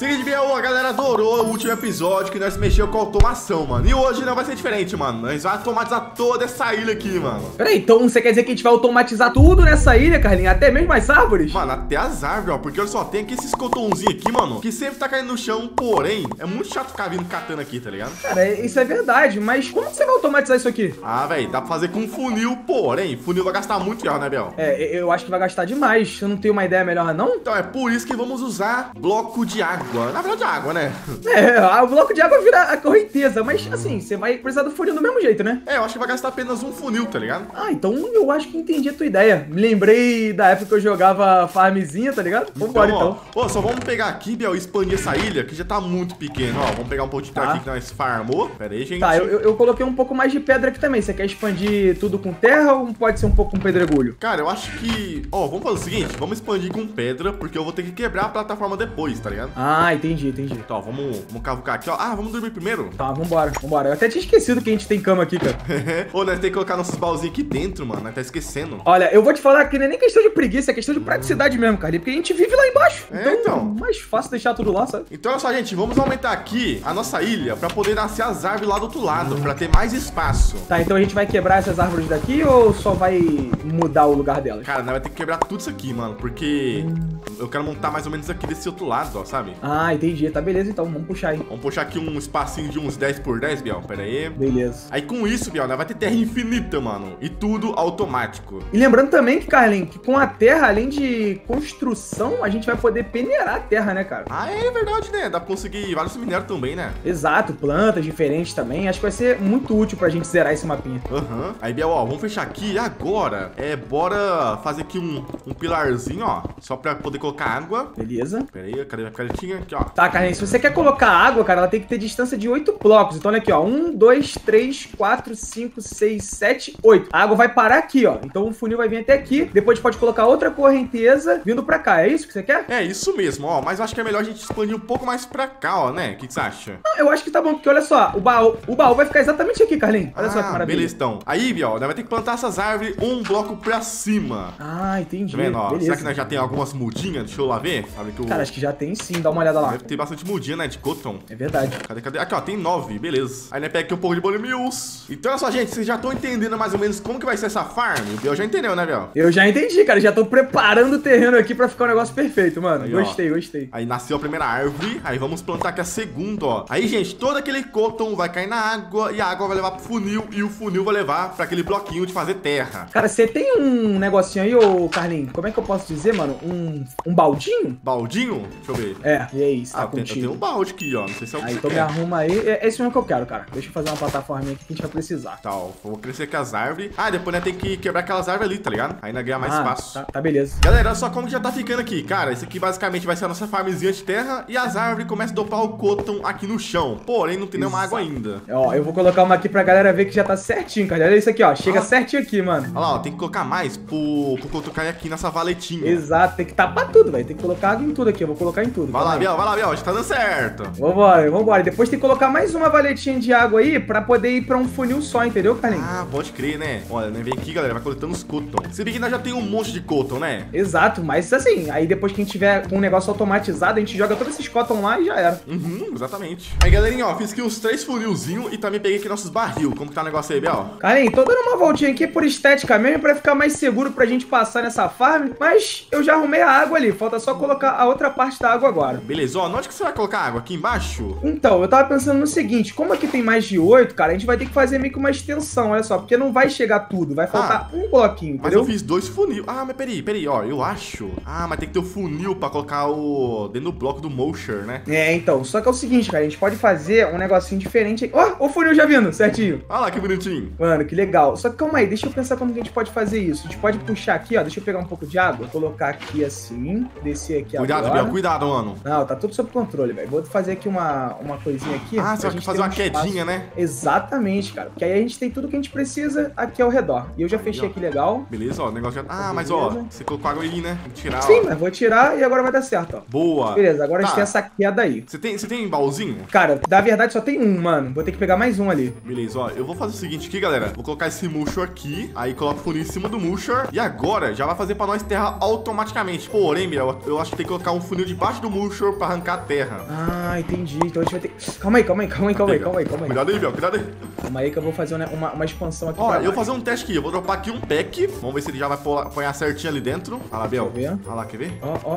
Seguinte, Biel, a galera adorou o último episódio que nós mexeu com a automação, mano. E hoje não vai ser diferente, mano. Nós vamos automatizar toda essa ilha aqui, mano. Peraí, então você quer dizer que a gente vai automatizar tudo nessa ilha, Carlinhos? Até mesmo as árvores? Mano, até as árvores, ó. Porque olha só, tem aqui esses cotonzinhos aqui, mano, que sempre tá caindo no chão, porém, é muito chato ficar vindo catando aqui, tá ligado? Cara, isso é verdade, mas como que você vai automatizar isso aqui? Ah, velho, dá pra fazer com funil, porém, funil vai gastar muito ferro, né, Biel? Eu acho que vai gastar demais. Eu não tenho uma ideia melhor, não? Então é por isso que vamos usar bloco de água. Na verdade, água, né? O bloco de água vira a correnteza, mas assim, você vai precisar do funil do mesmo jeito, né? Eu acho que vai gastar apenas um funil, tá ligado? Ah, então eu acho que entendi a tua ideia. Me lembrei da época que eu jogava farmzinha, tá ligado? Vambora, então. Ó, só vamos pegar aqui, Biel, e expandir essa ilha, que já tá muito pequena, ó. Vamos pegar um pouco de terra aqui que nós farmou. Pera aí, gente. Tá, eu coloquei um pouco mais de pedra aqui também. Você quer expandir tudo com terra ou pode ser um pouco com pedregulho? Cara, eu acho que... Ó, vamos fazer o seguinte, vamos expandir com pedra, porque eu vou ter que quebrar a plataforma depois, tá ligado? Ah, entendi. Então, ó, vamos cavucar aqui, ó. Ah, vamos dormir primeiro? Tá, vambora. Eu até tinha esquecido que a gente tem cama aqui, cara. Ô, nós temos que colocar nossos baúzinhos aqui dentro, mano. Nós tá esquecendo. Olha, eu vou te falar que não é nem questão de preguiça, é questão de praticidade mesmo, cara. Porque a gente vive lá embaixo. Então, mais fácil deixar tudo lá, sabe? Então, olha só, gente, vamos aumentar aqui a nossa ilha pra poder nascer as árvores lá do outro lado, pra ter mais espaço. Tá, então a gente vai quebrar essas árvores daqui ou só vai mudar o lugar delas? Cara, nós vai ter que quebrar tudo isso aqui, mano, porque eu quero montar mais ou menos aqui desse outro lado, ó, sabe? Ah, entendi. Tá, beleza, então. Vamos puxar aí. Vamos puxar aqui um espacinho de uns 10 por 10, Biel. Pera aí. Beleza. Aí com isso, Biel, nós vai ter terra infinita, mano. E tudo automático. E lembrando também que, Carlinhos, que com a terra, além de construção, a gente vai poder peneirar a terra, né, cara? Ah, é verdade, né? Dá pra conseguir vários minérios também, né? Exato, plantas diferentes também. Acho que vai ser muito útil pra gente zerar esse mapinha. Aham. Aí, Biel, ó, vamos fechar aqui agora. Bora fazer aqui um pilarzinho, ó. Só pra poder colocar água. Beleza. Pera aí, cadê minha canetinha? Aqui, ó. Tá, Carlinhos, se você quer colocar água, cara, ela tem que ter distância de 8 blocos. Então, olha aqui, ó. 1, 2, 3, 4, 5, 6, 7, 8. A água vai parar aqui, ó. Então, o funil vai vir até aqui. Depois, a gente pode colocar outra correnteza vindo pra cá. É isso que você quer? É isso mesmo, ó. Mas eu acho que é melhor a gente expandir um pouco mais pra cá, ó, né? O que você acha? Não, eu acho que tá bom, porque olha só. O baú vai ficar exatamente aqui, Carlinhos. Olha só que maravilha. Beleza, então. Aí, Biel, nós vai ter que plantar essas árvores um bloco pra cima. Ah, entendi. Tá vendo, ó? Beleza. Será que nós já tem algumas mudinhas? Deixa eu lá ver. Cara, acho que já tem sim. Dá uma olhada lá. Deve ter bastante mudinha, né? De cotton. É verdade. Cadê? Aqui, ó, tem 9, beleza. Aí, né, pega aqui um pouco de bone mills. Então, olha só, gente, vocês já estão entendendo mais ou menos como que vai ser essa farm? O Biel já entendeu, né, Biel? Eu já entendi, cara. Já tô preparando o terreno aqui pra ficar um negócio perfeito, mano. Aí, gostei. Aí nasceu a primeira árvore, aí vamos plantar aqui a segunda, ó. Aí, gente, todo aquele cotton vai cair na água e a água vai levar pro funil e o funil vai levar pra aquele bloquinho de fazer terra. Cara, você tem um negocinho aí, ô Carlinhos? Como é que eu posso dizer, mano? Um baldinho? Baldinho? Deixa eu ver. E aí, tá eu tenho um balde aqui, ó. Não sei se é o que aí, você então quer. me arruma aí. É esse mesmo que eu quero, cara. Deixa eu fazer uma plataforma aqui que a gente vai precisar. Tá, ó. Vou crescer aqui as árvores. Ah, depois nós tem que quebrar aquelas árvores ali, tá ligado? Aí nós ganhar mais espaço. Tá, beleza. Galera, olha só como que já tá ficando aqui. Cara, isso aqui basicamente vai ser a nossa farmzinha de terra e as árvores começam a dopar o cotton aqui no chão. Porém, não tem nenhuma água ainda. Ó, eu vou colocar uma aqui pra galera ver que já tá certinho, cara. Olha isso aqui, ó. Chega certinho aqui, mano. Olha lá, ó. Tem que colocar mais pro cotton cair aqui nessa valetinha. Exato, tem que tapar tudo, velho. Tem que colocar água em tudo aqui. Eu vou colocar em tudo. Vai lá, Biel. Já tá dando certo. Vambora. Depois tem que colocar mais uma valetinha de água aí pra poder ir pra um funil só, entendeu, Carlinhos? Ah, pode crer, né? Olha, né, vem aqui, galera, vai coletando os cotton. Se bem que nós já tem um monte de cotton, né? Exato, mas assim, aí depois que a gente tiver com um negócio automatizado, a gente joga todos esses cotton lá e já era. Exatamente. Aí, galerinha, ó, fiz aqui uns 3 funilzinhos e também peguei aqui nossos barril. Como que tá o negócio aí, Biel? Carlinhos, tô dando uma voltinha aqui por estética mesmo, pra ficar mais seguro pra gente passar nessa farm, mas eu já arrumei a água ali, falta só colocar a outra parte da água agora. Beleza, ó, onde que você vai colocar água? Aqui embaixo? Então, eu tava pensando no seguinte, como aqui tem mais de 8, cara, a gente vai ter que fazer meio que uma extensão, olha só, porque não vai chegar tudo, vai faltar um bloquinho, entendeu? Mas eu fiz 2 funil. Ah, mas peraí, ó, eu acho. Ah, mas tem que ter o funil pra colocar dentro do bloco do Mosher, né? Então, só que é o seguinte, cara, a gente pode fazer um negocinho diferente aí. Ó, o funil já vindo, certinho. Olha lá que bonitinho. Mano, que legal. Só que calma aí, deixa eu pensar como que a gente pode fazer isso. A gente pode puxar aqui, ó, deixa eu pegar um pouco de água, colocar aqui assim, descer aqui agora. Cuidado, Biel, cuidado, mano. Não, tá tudo sob controle, velho. Vou fazer aqui uma coisinha aqui. Ah, você vai fazer uma quedinha, né? Exatamente, cara. Porque aí a gente tem tudo que a gente precisa aqui ao redor. E eu já fechei aqui legal. Beleza, ó, o negócio já... Ah, mas ó, você colocou água aí, né? Tem que tirar, Sim, mas vou tirar e agora vai dar certo, ó. Boa. Beleza, agora a gente tem essa queda aí. Você tem baúzinho? Cara, na verdade só tem um, mano. Vou ter que pegar mais um ali. Beleza, ó, eu vou fazer o seguinte aqui, galera. Vou colocar esse Mushroom aqui, aí coloco o funil em cima do Mushroom. E agora já vai fazer pra nós terra automaticamente. Porém, Porém, Biel, eu acho que tem que colocar um funil debaixo do Mushroom pra arrancar a terra. Ah, entendi. Então a gente vai ter... Calma aí. Cuidado aí, Biel, cuidado aí. Calma aí que eu vou fazer uma expansão aqui. Ó, eu vou fazer um teste aqui. Eu vou dropar aqui um pack. Vamos ver se ele já vai apanhar certinho ali dentro. Olha lá, Biel. Deixa eu ver. Olha lá, quer ver?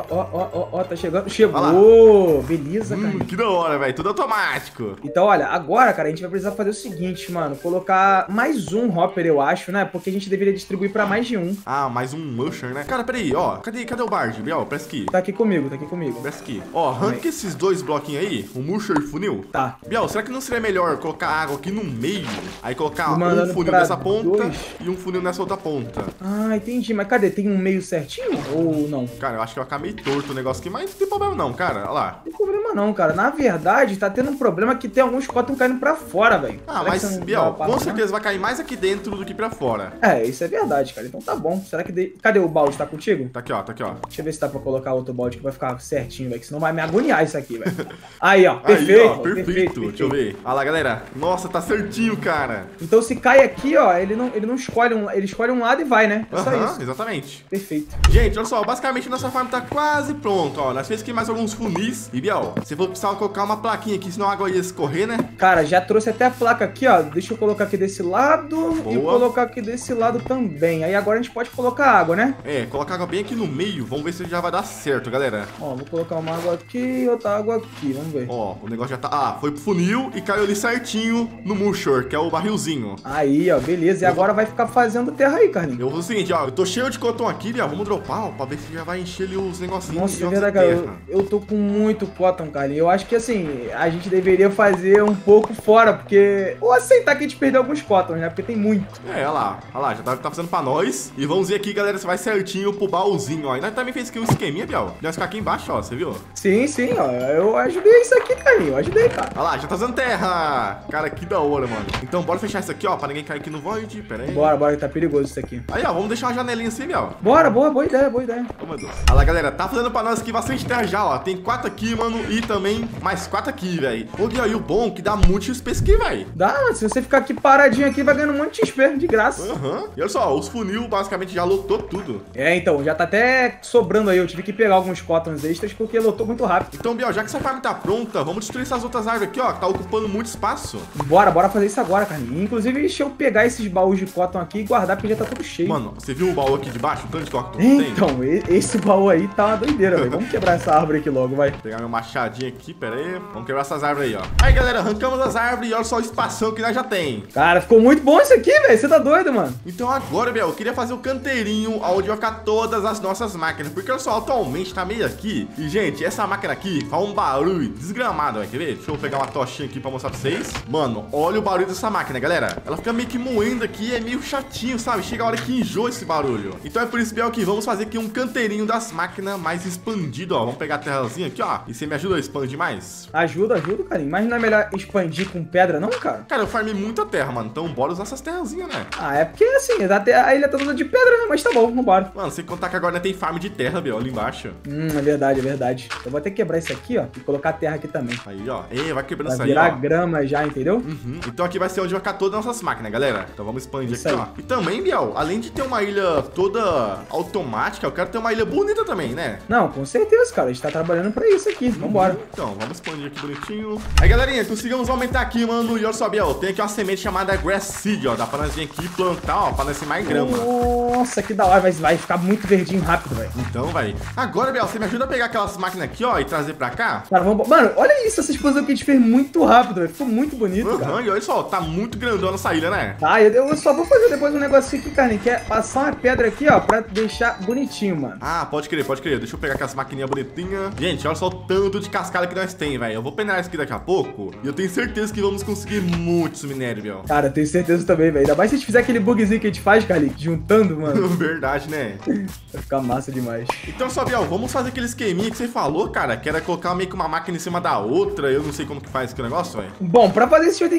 Ó, tá chegando. Chegou! Beleza, cara. Que da hora, velho. Tudo automático. Então, olha, agora, cara, a gente vai precisar fazer o seguinte, mano. Colocar mais um Hopper, eu acho, né? Porque a gente deveria distribuir pra mais de um. Ah, mais um Musher, né? Cara, peraí, ó. Cadê o Bard, Biel? Presta aqui. Tá aqui comigo. Presta aqui. Ó, arranca esses dois bloquinhos aí. O Musher e o funil. Tá. Biel, será que não seria melhor colocar água aqui no meio? Aí colocar Mandando um funil pra nessa ponta dois. e um funil nessa outra ponta. Ah, entendi. Mas cadê? Tem um meio certinho ou não? Cara, eu acho que vai ficar meio torto o negócio aqui, mas não tem problema não, cara. Olha lá. Não tem problema não, cara. Na verdade, tá tendo um problema que tem alguns cóton caindo pra fora, velho. Ah, Será que mas, você não Biel, dá com pra certeza vai cair mais aqui dentro do que pra fora. É, isso é verdade, cara. Então tá bom. Será que... Cadê o balde? Tá contigo? Tá aqui, ó. Deixa eu ver se dá pra colocar outro balde que vai ficar certinho, velho. Que senão vai me agoniar isso aqui, velho. Aí, ó. Aí, Perfeito. ó, perfeito. Deixa eu ver. Olha lá, galera. Nossa, tá certinho, cara. Então se cai aqui, ó, ele não escolhe um... Ele escolhe um lado e vai, né? É só isso. Exatamente. Perfeito. Gente, olha só. Basicamente, nossa farm tá quase pronta, ó. Nós fizemos aqui mais alguns funis. E, Biel, você falou que precisava colocar uma plaquinha aqui, senão a água ia escorrer, né? Cara, já trouxe até a placa aqui, ó. Deixa eu colocar aqui desse lado Boa. e colocar aqui desse lado também. Aí agora a gente pode colocar água, né? É, colocar água bem aqui no meio. Vamos ver se já vai dar certo, galera. Ó, vou colocar uma água aqui e outra água aqui. Vamos ver. Ó, o negócio já tá... Ah, foi pro funil e caiu ali certinho no Mushroom, que é o barrilzinho. Aí, ó, beleza. E agora vai ficar fazendo terra aí, Carlinhos. Eu vou fazer o seguinte, ó. Eu tô cheio de cotton aqui, Biel. Vamos dropar, ó, pra ver se já vai encher ali os negocinhos. Nossa, é verdade, cara. Eu tô com muito cotton, Carlinhos. Eu acho que, assim, a gente deveria fazer um pouco fora, porque... Ou aceitar que a gente perdeu alguns cottons, né? Porque tem muito. É, olha lá, já tá fazendo pra nós. E vamos ver aqui, galera, se vai certinho pro baúzinho, ó. E nós também fez aqui um esqueminha, Biel. Nós ficar aqui embaixo, ó, você viu? Sim, ó. Eu ajudei isso aqui, Carlinhos. Eu ajudei, cara. Olha lá, já tá fazendo terra. Cara, que da hora, mano. Então, bora fechar isso aqui, ó, pra ninguém cair aqui no void. Pera aí. Bora, tá perigoso isso aqui. Aí, ó, vamos deixar uma janelinha assim, Biel. Bora, boa ideia. Oh, meu Deus. Olha lá, galera, tá fazendo pra nós aqui bastante terra já, ó. Tem 4 aqui, mano, e também mais 4 aqui, velho. Ô, Biel, e o bom é que dá muito XP aqui, velho. Dá, se você ficar aqui paradinho aqui, vai ganhando um monte de XP, de graça. E olha só, os funil basicamente já lotou tudo. É, então, já tá até sobrando aí. Eu tive que pegar alguns cottons extras porque lotou muito rápido. Então, Biel, já que essa farm tá pronta, vamos destruir essas outras árvores aqui, ó, que tá ocupando muito espaço. Bora fazer isso agora, Carlinhos. Inclusive, deixa eu pegar esses baús de cotton aqui e guardar porque já tá tudo cheio. Mano, você viu o baú aqui de baixo? O tanto de cotton que tem? Então, esse baú aí tá uma doideira, velho. Vamos quebrar essa árvore aqui logo, vai. Vou pegar meu machadinho aqui, pera aí. Vamos quebrar essas árvores aí, ó. Aí, galera, arrancamos as árvores e olha só o espação que nós já tem. Cara, ficou muito bom isso aqui, velho. Você tá doido, mano? Então agora, Biel, eu queria fazer o canteirinho onde vai ficar todas as nossas máquinas. Porque olha só, atualmente tá meio aqui. E, gente, essa máquina aqui faz um barulho desgramado, velho. Quer ver? Deixa eu pegar uma tochinha aqui pra mostrar pra vocês. Mano, olha o barulho dessa máquina, galera. Ela fica meio que moendo aqui, é meio chatinho, sabe? Chega a hora que enjoa esse barulho. Então é por isso, Biel, que vamos fazer aqui um canteirinho das máquinas mais expandido, ó. Vamos pegar a terrazinha aqui, ó. E você me ajuda a expandir mais? Ajuda, Carlinhos. Mas não é melhor expandir com pedra, não, cara? Cara, eu farmei muita terra, mano. Então bora usar essas terrazinhas, né? Ah, é porque assim, a ilha tá toda de pedra, né? Mas tá bom, vambora. Mano, sem contar que agora tem farm de terra, Biel, ali embaixo. É verdade. Eu vou até quebrar isso aqui, ó. E colocar terra aqui também. Aí, ó. Vai quebrando Vai isso aí, virar ó. grama já, entendeu? Então aqui vai ser onde vai ficar todas as nossas máquinas, galera. Então vamos expandir Isso aqui, aí. ó. E também, Biel, além de ter uma ilha toda automática, eu quero ter uma ilha bonita também, né? Não, com certeza, cara. A gente tá trabalhando pra isso aqui. Vambora. Então, vamos expandir aqui bonitinho. Aí, galerinha, conseguimos aumentar aqui, mano. E olha só, Biel, tem aqui uma semente chamada Grass Seed, ó. Dá pra nós vir aqui e plantar, ó, pra nós ser mais grama. Nossa, que da hora. Vai ficar muito verdinho rápido, velho. Então, vai. Agora, Biel, você me ajuda a pegar aquelas máquinas aqui, ó, e trazer pra cá? Cara, vamos... Mano, olha isso. Essa explosão que a gente fez muito rápido, velho. Ficou muito bonito, cara. E olha só, tá muito grandona essa ilha, né? Tá, eu só vou fazer depois um negocinho aqui, Carlinhos, que é passar uma pedra aqui, ó, pra deixar bonitinho, mano. Ah, pode crer. Deixa eu pegar aquelas maquininhas bonitinhas. Gente, olha só o tanto de cascalho que nós tem, velho. Eu vou peneirar isso aqui daqui a pouco e eu tenho certeza que vamos conseguir muitos minérios, Biel. Cara, tenho certeza também, velho. Ainda mais se a gente fizer aquele bugzinho que a gente faz, Carlinhos, juntando, mano. Verdade, né? Vai ficar massa demais. Então, só, Biel, vamos fazer aquele esqueminha que você falou, cara, que era colocar meio que uma máquina em cima da outra. Eu não sei como que faz esse negócio, velho. Bom, pra fazer isso, eu tenho que colocar um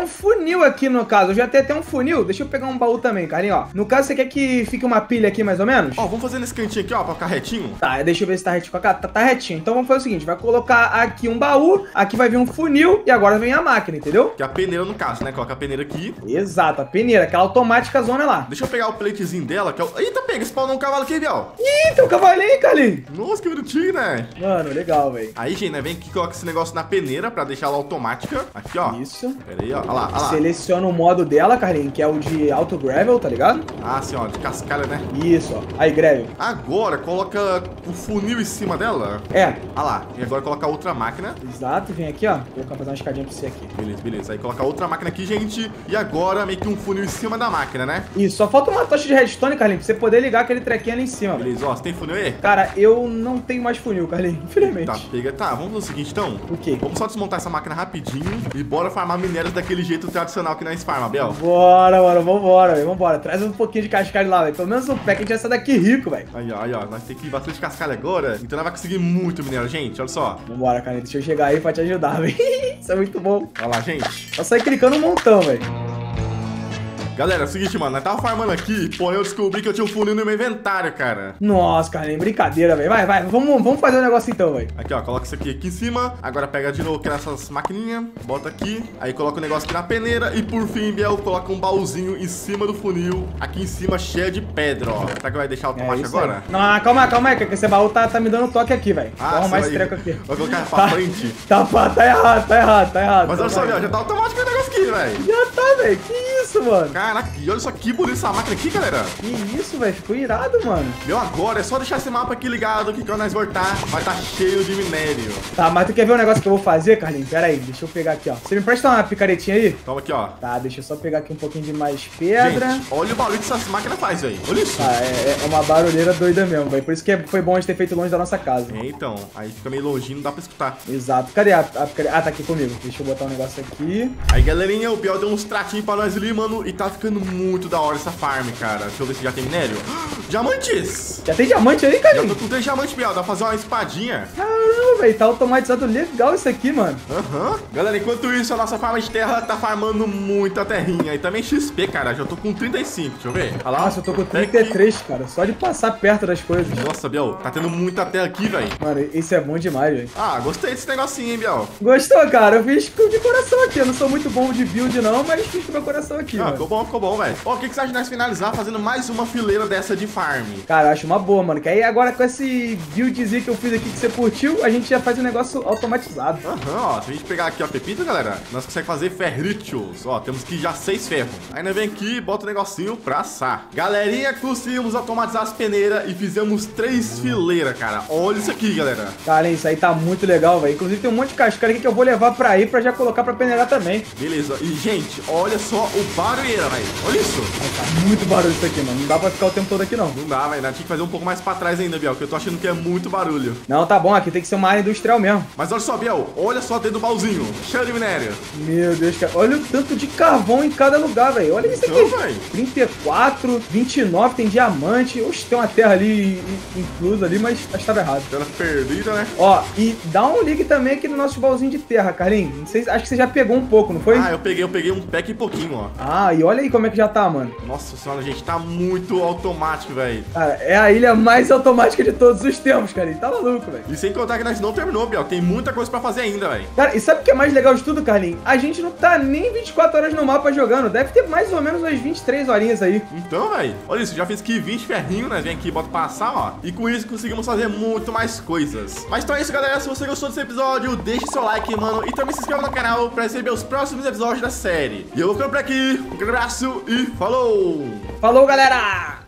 funil aqui no caso. Eu já tenho até um funil. Deixa eu pegar um baú também, Carlinhos, ó. No caso, você quer que fique uma pilha aqui, mais ou menos? Ó, vamos fazer nesse cantinho aqui, ó, pra ficar retinho. Tá, deixa eu ver se tá retinho. Tá retinho. Então vamos fazer o seguinte, vai colocar aqui um baú, aqui vai vir um funil e agora vem a máquina, entendeu? Que é a peneira no caso, né? Coloca a peneira aqui. Exato, a peneira, aquela automática zona lá. Deixa eu pegar o platezinho dela, que é o... Eita, pega, spawnou um cavalo aqui, Biel. Ih, tem um cavalinho, Carlinhos. Nossa, que bonitinho, né? Mano, legal, velho. Aí, gente, né? Vem aqui e coloca esse negócio na peneira pra deixar ela automática. Aqui, ó. Isso. Pera aí, ó. Olha lá, olha lá. Seleciona o modo dela, Carlinhos, que é o de auto gravel, tá ligado? Ah, assim, ó, de cascalho, né? Isso, ó. Aí, gravel. Agora, coloca o funil em cima dela. É. Olha lá. E agora coloca outra máquina. Exato, vem aqui, ó. Vou colocar, fazer uma escadinha pra você aqui. Beleza, beleza. Aí coloca outra máquina aqui, gente. E agora meio que um funil em cima da máquina, né? Isso, só falta uma tocha de redstone, Carlinhos, pra você poder ligar aquele trequinho ali em cima, velho. Beleza, ó. Você tem funil aí? Cara, eu não tenho mais funil, Carlinhos, infelizmente. Tá, pega. Tá, vamos fazer o seguinte, então. O quê? Vamos só desmontar essa máquina rapidinho e bora farmar minérios daquele jeito tradicional que nós farma, Bel. Bora, mano, vambora, velho, vambora. Traz um pouquinho de cascalho lá, velho. Pelo menos um pé que a gente vai sair daqui rico, velho. Aí, ó. Nós temos que ir bastante cascalho agora. Então nós vai conseguir muito minério, gente. Olha só. Vambora, Carlinhos, deixa eu chegar aí pra te ajudar, velho. Isso é muito bom. Olha lá, gente. Só sair clicando um montão, velho. Galera, é o seguinte, mano, nós tava farmando aqui, porém eu descobri que eu tinha um funil no meu inventário, cara. Nossa, Carlinhos, brincadeira, velho. Vai, vamos fazer o negócio então, velho. Aqui, ó, coloca isso aqui em cima. Agora pega de novo aqui nessas maquininhas, bota aqui. Aí coloca o negócio aqui na peneira. E por fim, Biel, coloca um baúzinho em cima do funil. Aqui em cima, cheio de pedra, ó. Será que vai deixar automático agora? Aí. Não, calma aí, que esse baú tá me dando toque aqui, velho. Vou arrumar esse treco aqui. Vai colocar pra frente. Tá errado. Mas olha só, Biel, já tá automático o negócio aqui, velho. Já tá, velho. Que isso, mano? Caraca, e olha só que bonita essa máquina aqui, galera. Que isso, velho. Ficou irado, mano. Meu, agora é só deixar esse mapa aqui ligado que quando nós voltar, vai estar cheio de minério. Tá, mas tu quer ver um negócio que eu vou fazer, Carlinhos? Pera aí, deixa eu pegar aqui, ó. Você me presta uma picaretinha aí? Toma aqui, ó. Tá, deixa eu só pegar aqui um pouquinho de mais pedra. Gente, olha o barulho que essas máquinas fazem, velho. Olha isso. Tá, é uma barulheira doida mesmo, velho. Por isso que foi bom a gente ter feito longe da nossa casa. É, então. Aí fica meio longinho, não dá pra escutar. Exato. Cadê a picaretinha? Ah, tá aqui comigo. Deixa eu botar um negócio aqui. Aí, galerinha, o Biel deu uns tratinhos pra nós ali, mano. E tá ficando muito da hora essa farm, cara. Deixa eu ver se já tem minério. Diamantes! Já tem diamante aí, Já Carlinhos? tô com 3 diamantes, Biel. Dá pra fazer uma espadinha. Caramba, velho. Tá automatizado legal isso aqui, mano. Aham. Galera, enquanto isso, a nossa farm de terra tá farmando muita terrinha. E também XP, cara. Já tô com 35. Deixa eu ver. Olha lá. Nossa, eu tô com 33, cara. Só de passar perto das coisas. Nossa, Biel. Tá tendo muita terra aqui, velho. Mano, isso é bom demais, velho. Ah, gostei desse negocinho, hein, Biel. Gostou, cara? Eu fiz de coração aqui. Eu não sou muito bom de build, não, mas fiz com meu coração aqui, Ah, mano. ficou bom, velho. Ó, o que você acha de nós finalizar fazendo mais uma fileira dessa de farm? Cara, eu acho uma boa, mano. Que aí agora com esse buildzinho que eu fiz aqui que você curtiu, a gente já faz um negócio automatizado. Aham, ó. Se a gente pegar aqui, ó, pepita, galera, nós conseguimos fazer ferritos. Ó, temos que já 6 ferros. Aí nós vem aqui e bota o negocinho pra assar. Galerinha, conseguimos automatizar as peneiras e fizemos 3 fileiras, cara. Olha isso aqui, galera. Cara, isso aí tá muito legal, velho. Inclusive tem um monte de cascalho aqui que eu vou levar pra aí pra já colocar pra peneirar também. Beleza. E, gente, olha só o barulheira, velho. Olha isso. Tá muito barulho isso aqui, mano. Não dá pra ficar o tempo todo aqui, não. Não dá, velho. Nós tinha que fazer um pouco mais pra trás ainda, Biel, que eu tô achando que é muito barulho. Não, tá bom. Aqui tem que ser uma área industrial mesmo. Mas olha só, Biel. Olha só dentro do baúzinho. Cheio de minério. Meu Deus, cara. Olha o tanto de carvão em cada lugar, velho. Olha isso Então, aqui. velho. 34, 29, tem diamante. Oxe, tem uma terra ali inclusa ali, mas estava errado. Tela perdida, né? Ó, e dá um ligue também aqui no nosso baúzinho de terra, Carlinhos. Não sei, acho que você já pegou um pouco, não foi? Ah, eu peguei um pack e pouquinho, ó. Ah, e olha aí como é que já tá, mano. Nossa senhora, gente, tá muito automático, velho. Cara, é a ilha mais automática de todos os tempos, Carlinhos. Tá maluco, velho. E sem contar que nós não terminou, Biel. Tem muita coisa pra fazer ainda, velho. Cara, e sabe o que é mais legal de tudo, Carlinhos? A gente não tá nem 24 horas no mapa jogando. Deve ter mais ou menos umas 23 horinhas aí. Então, velho, olha isso, já fiz aqui 20 ferrinhos, né? Vem aqui e bota pra passar, ó. E com isso conseguimos fazer muito mais coisas. Mas então é isso, galera. Se você gostou desse episódio, deixe seu like, mano. E também se inscreva no canal pra receber os próximos episódios da série. E eu vou ficando por aqui. Um grande abraço e falou! Falou, galera!